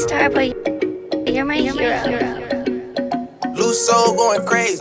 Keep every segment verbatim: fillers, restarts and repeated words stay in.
star, but you're my hero. Loose soul going crazy.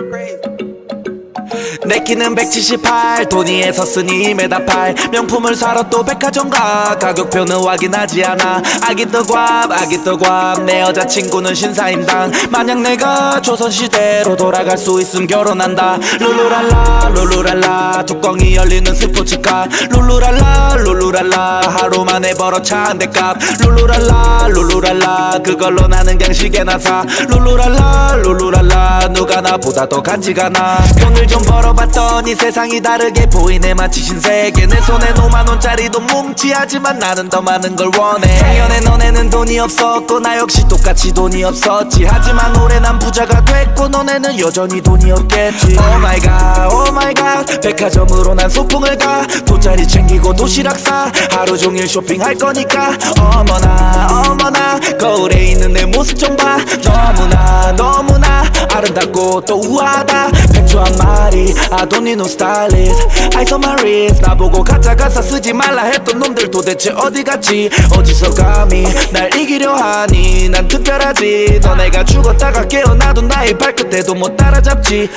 내 키는 백칠십팔, 도니에서 쓰니 메다팔. 명품을 사러 또 백화점 가, 가격표는 확인하지 않아. 아기 떡밥 아기 떡밥, 내 여자친구는 신사임당. 만약 내가 조선시대로 돌아갈 수 있음 결혼한다. 룰루랄라 룰루랄라, 뚜껑이 열리는 스포츠카. 룰루랄라 룰루랄라, 하루 만에 벌어 차 한 대 값. 룰루랄라 룰루랄라, 그걸로 나는 그냥 시계나 사. 룰루랄라 룰루랄라, 누가 나보다 더 간지가 나. 돈을 좀 벌어봤더니 세상이 다르게 보이네, 마치 신세계. 내 손에 오만 원짜리도 뭉치, 하지만 나는 더 많은 걸 원해. 작년에 너네는 돈이 없었고 나 역시 똑같이 돈이 없었지. 하지만 올해 난 부자가 됐고 너네는 여전히 돈이 없겠지. Oh my god, oh my god, 백화점으로 난 소풍을 가. 돗자리 챙기고 도시락 싸, 하루 종일 쇼핑할 거니까. 어머나 어머나, 거울에 있는 내 모습 좀 봐. 너무나 너무나 아름답고 또 우아하다. 백조 한 마리, I don't need no stylist. Ice on my wrist, 나보고 가짜 가사 쓰지 말라 했던 놈들 도대체 어디 갔지? 어디서 감히 날 이기려 하니? 난 특별하지. 너네가 죽었다가 깨어나도 나의 발끝에도 못 따라잡지.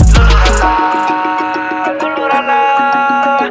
룰루랄라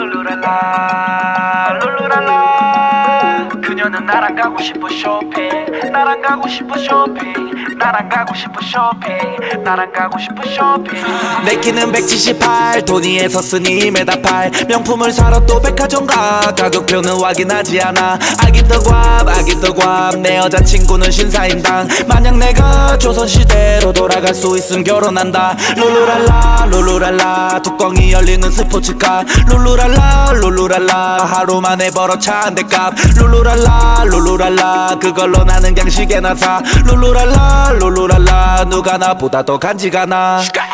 룰루랄라 룰루랄라, 그녀는 나랑 가고 싶어 쇼핑, 나랑 가고 싶어 쇼핑, 나랑 가고 싶어 쇼핑, 나랑 가고 싶어 쇼핑. 내 키는 백칠십팔, 도니에서 쓰니 메다팔. 명품을 사러 또 백화점 가, 가격표는 확인하지 않아. 아기 떡밥 아기 떡밥, 내 여자친구는 신사임당. 만약 내가 조선시대로 돌아갈 수 있음 결혼한다. 룰루랄라 룰루랄라, 뚜껑이 열리는 스포츠카. 룰루랄라 룰루랄라, 하루 만에 벌어 차 한 대 값. 룰루랄라 룰루랄라, 그걸로 나는 그냥 시계나 사. 룰루랄라 룰루랄라, 누가 나보다 더 간지가 나.